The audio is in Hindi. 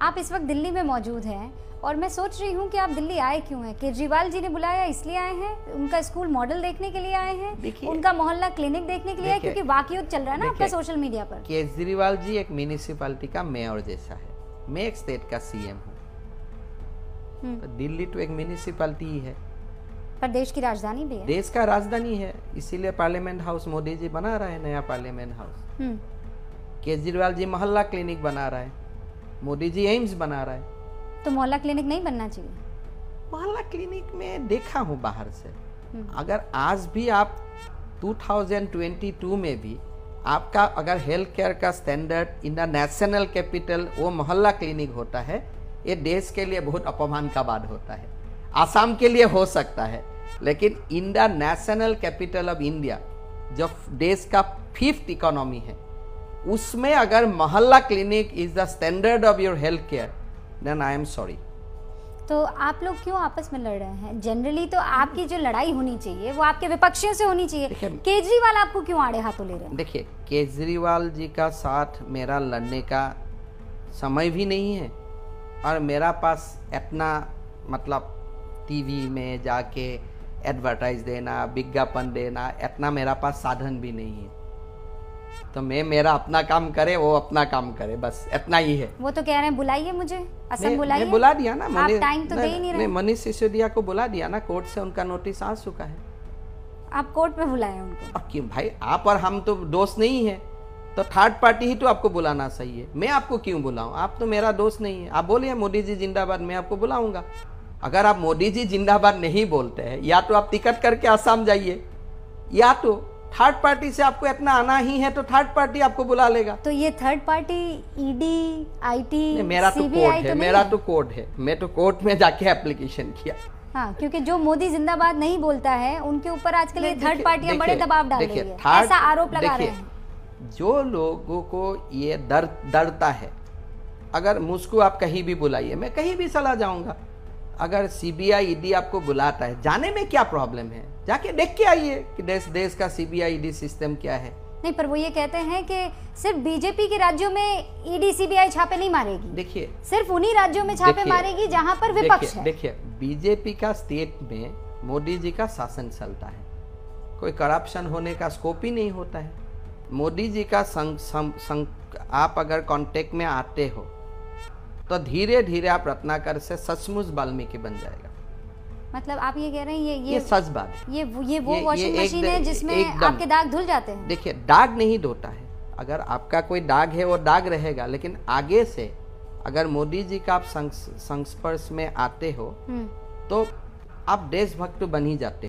आप इस वक्त दिल्ली में मौजूद हैं और मैं सोच रही हूँ कि आप दिल्ली आए क्यों हैं। केजरीवाल जी ने बुलाया इसलिए आए हैं, उनका स्कूल मॉडल देखने के लिए आए हैं, उनका मोहल्ला क्लिनिक देखने के लिए आए, क्योंकि वाकई चल रहा है ना आपका सोशल मीडिया पर। केजरीवाल जी एक म्यूनिसिपैलिटी का मेयर जैसा है, मैं एक स्टेट का सीएम हूँ, तो दिल्ली तो एक म्यूनिसिपैलिटी ही है, पर देश की राजधानी भी है। देश का राजधानी है, इसीलिए पार्लियामेंट हाउस मोदी जी बना रहा है, नया पार्लियामेंट हाउस। केजरीवाल जी मोहल्ला क्लिनिक बना रहा है, मोदी जी एम्स बना रहा है। तो मोहल्ला क्लिनिक नहीं बनना चाहिए? मोहल्ला क्लिनिक में देखा हूँ बाहर से, अगर आज भी आप 2022 में भी आपका अगर हेल्थ केयर का standard in the national capital वो मोहल्ला क्लिनिक होता है, ये देश के लिए बहुत अपमान का बात होता है। आसाम के लिए हो सकता है, लेकिन in the national capital of India, जो देश का 5th इकोनॉमी है, उसमें अगर मोहल्ला clinic is the standard of your health care, then I am sorry. तो आप लोग क्यों आपस में लड़ रहे हैं? जनरली तो आपकी जो लड़ाई होनी चाहिए वो आपके विपक्षियों से होनी चाहिए। केजरीवाल आपको क्यों आड़े हाथों ले रहे हैं? देखिए, केजरीवाल जी का साथ मेरा लड़ने का समय भी नहीं है, और मेरा पास इतना मतलब टीवी में जाके एडवर्टाइज देना, विज्ञापन देना, इतना मेरा पास साधन भी नहीं है। तो मैं मेरा अपना काम करे, वो अपना काम करे, बस इतना ही है। वो तो कह रहे हैं बुलाइए मुझे, असम बुलाइए। मैं बुला दिया ना, आप टाइम तो दे ही नहीं रहे। मनीष सिसोदिया को बुला दिया ना, कोर्ट से उनका नोटिस आ चुका है। आप कोर्ट में बुलाए उनको? और क्यों भाई, आप और हम तो दोस्त नहीं है, तो थर्ड पार्टी ही तो आपको बुलाना सही है। मैं आपको क्यों बुलाऊं? आप तो मेरा दोस्त नहीं है। आप बोलिए मोदी जी जिंदाबाद, मैं आपको बुलाऊंगा। अगर आप मोदी जी जिंदाबाद नहीं बोलते हैं, या तो आप टिकट करके आसाम जाइए, या तो थर्ड पार्टी से आपको इतना आना ही है तो थर्ड पार्टी आपको बुला लेगा। तो ये थर्ड पार्टी ईडी, आईटी, मेरा तो कोर्ट है, मेरा तो कोर्ट है, मैं तो कोर्ट में जाके एप्लीकेशन किया। हाँ, क्योंकि जो मोदी जिंदाबाद नहीं बोलता है उनके ऊपर आजकल ये थर्ड पार्टियां बड़े दबाव डाल रही है, ऐसा आरोप लगा रहे हैं। जो लोगों को ये डरता है, अगर मुझको आप कहीं भी बुलाइए, मैं कहीं भी चला जाऊंगा। अगर सीबीआई ईडी आपको बुलाता है, जाने में क्या प्रॉब्लम है? जाके देख के आइए कि देश का सीबीआई ईडी सिस्टम क्या है। नहीं, पर वो ये कहते हैं कि सिर्फ बीजेपी के राज्यों में ईडी सीबीआई छापे नहीं मारेगी। देखिए, सिर्फ उन्हीं राज्यों में छापे मारेगी जहां पर विपक्ष है। देखिए, बीजेपी का स्टेट में मोदी जी का शासन चलता है, कोई करप्शन होने का स्कोप ही नहीं होता है। मोदी जी का आप अगर कांटेक्ट में आते हो तो धीरे धीरे आप रत्नाकर से सचमुच वाल्मीकि बन जाएगा। मतलब आप ये कह रहे हैं ये सच बात है। ये वो वॉशिंग मशीन है जिसमें आपके दाग धुल जाते हैं? देखिए, दाग नहीं धोता है। अगर आपका कोई दाग है वो दाग रहेगा, लेकिन आगे से अगर मोदी जी का आप संस्पर्श में आते हो तो आप देशभक्त बन ही जाते हो।